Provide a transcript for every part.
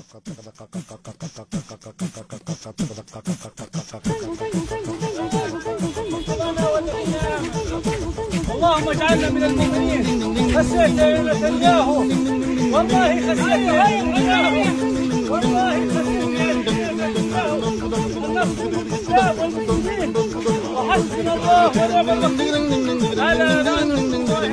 اللهم اجعلنا من المؤمنين. خسيت يا نتنياهو، والله خسيت يا نتنياهو، والله خسيت يا نتنياهو. النصر للاسلام والمسلمين، وحسبنا الله ونعم الوكيل. على نعمة الله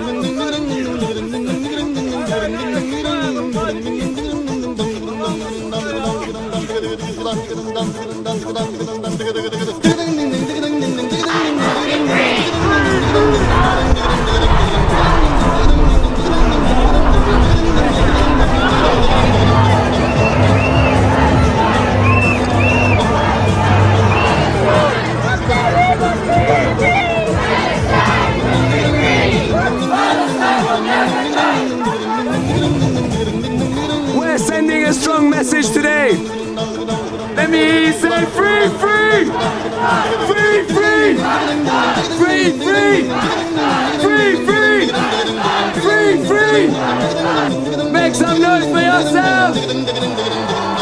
We're sending a strong message today. Let me hear you say free, free, free, free, free, free, free, free, free, free. Make some noise for yourself.